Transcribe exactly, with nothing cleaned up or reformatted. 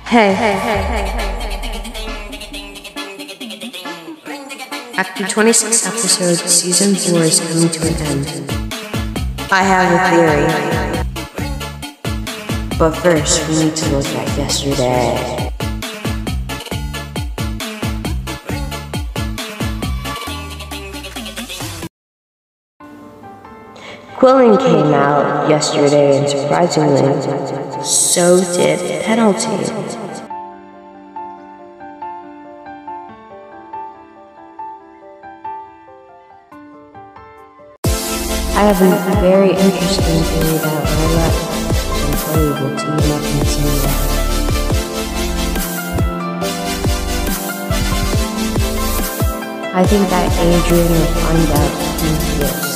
Hey, after twenty-six episodes, season four is coming to an end. I have a theory. But first, we need to look at yesterday. Quilling came out yesterday, and surprisingly, so did Penalty. I have a very interesting theory that Lola and Chloe will team up in some way. I think that Adrian will find out who he is.